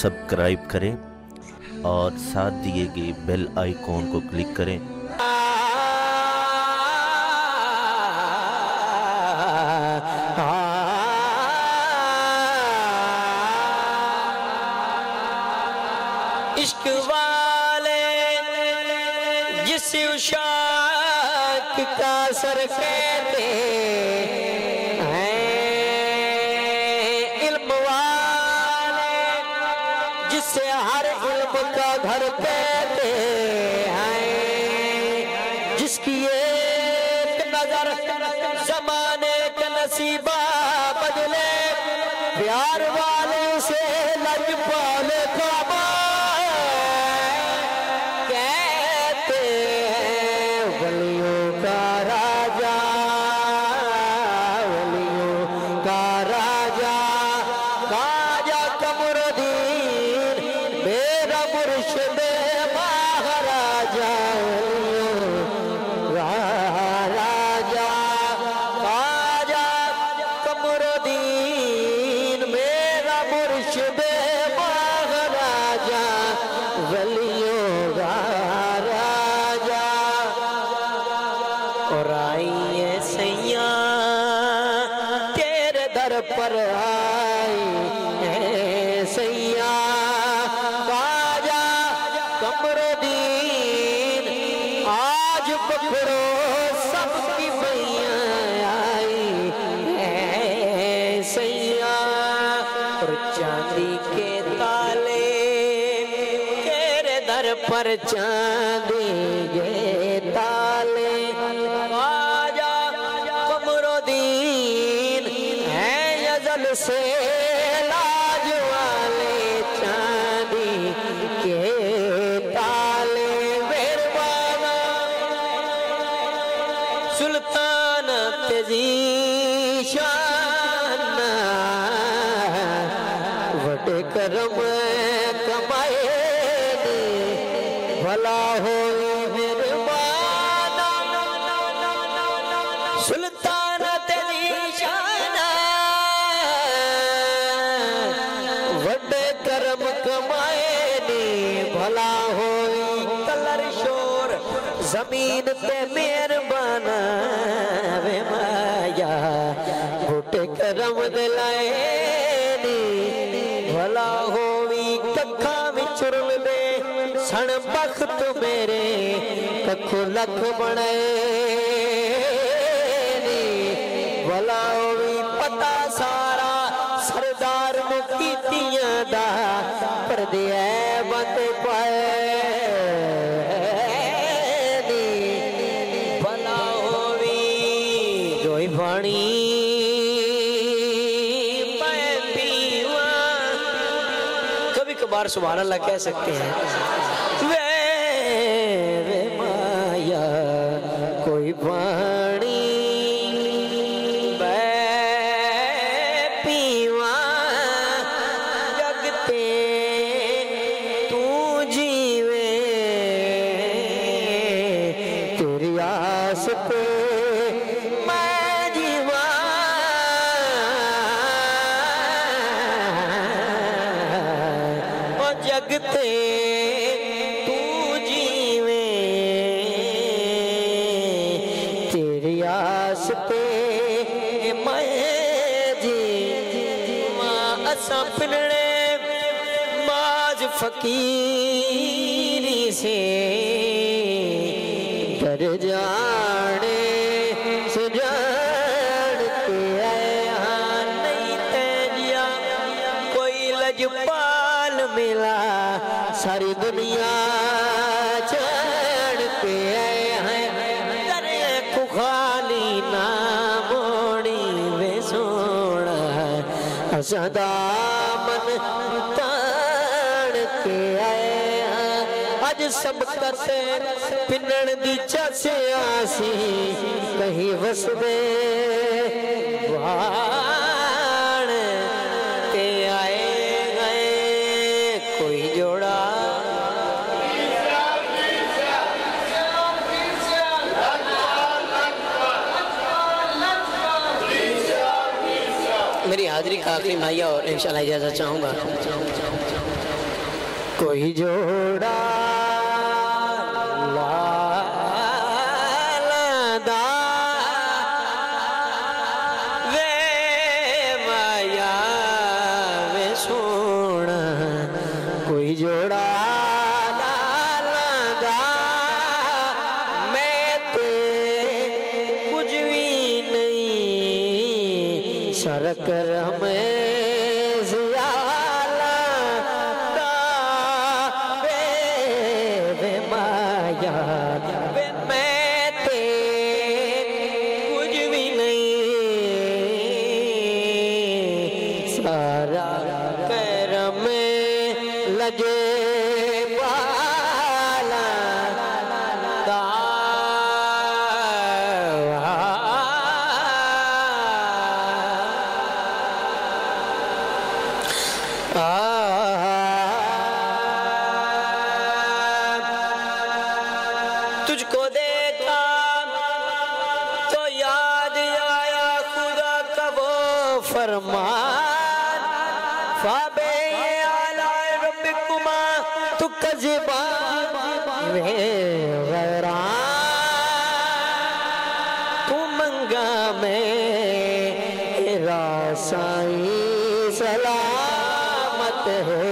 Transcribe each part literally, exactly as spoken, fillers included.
Subscribe करें और साथ दिए गए बेल आइकॉन को क्लिक करें। इश्क वाले जिस उशाक का सर कहते हैं, इल्म वाले जिसे हर इल्म का घर कहते हैं, जिसकी एक नजर जमाने का नसीबा बदले, प्यार वाले से लजपाल का पर आई है सैया काजा कमरुद्दीन, आज पकड़ो सबकी मैया आई है सैया। और चांदी के ताले तेरे दर पर चांदी के ताले, काजा कमरुद्दीन से लाज वाले चांदी के ताले, मेहरबाना सुल्तान तेजीशान, वटे करम कमाए भला हो मेहरबाना सुल्तान तेजीशान, करम कमाए नी भला होई कलर शोर जमीन ते मेहरबान वे माया, बूटे करम दिलाए नी भला होई कखा विचुरल दे सण बख्त मेरे कखो लख बनाए नी भला होई पता सारा सरदार मुकीतियां दा पर दिया बत पाए नी भला होवी जोई पानी मैं पीवा, कभी कभार सुभान अल्लाह कह सकते हैं। वे वे माया कोई पानी जगते तू जीवे, तेरी आस पे मैं जी मां असा पिलने माज फकीरी से डर जाने सुजान के आया नहीं तेजिया कोई लजपाल मिला, सारी दुनिया चढ़ पे आए हैं, करे को खाली ना मोड़ी वे सोना, सदा मन तान के आए हैं। आज सब करते पिनण दी चासे आसी कहीं वसदे वाण के आए गए कोई जोड़ा मेरी हाजिरी का आखिरी माया और इंशाल्लाह इजाज़त चाहूँगा। کوئی جوڑا لالدا وے مایا وے سونا کوئی جوڑا لالدا میں تے کچھ بھی نہیں سر کرم تجھ کو دیکھا تو یاد آیا خدا کا وہ فرمان فابے آلاء ربکما تکذبان غیران تو منگا میرا سائیں سلامت ہے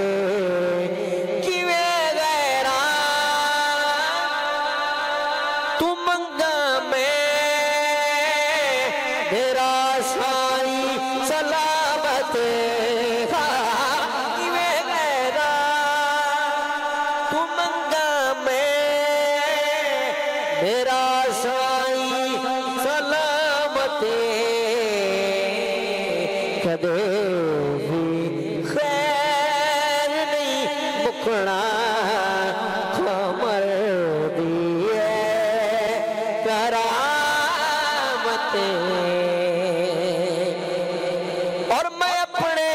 میرا سائیں سلامت کدے بھی خیر نہیں مکنا خمر دیئے کرامت اور میں اپنے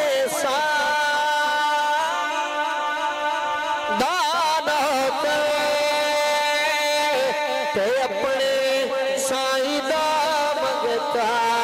ساتھ دانا تے اپنے سائیں دا منگتا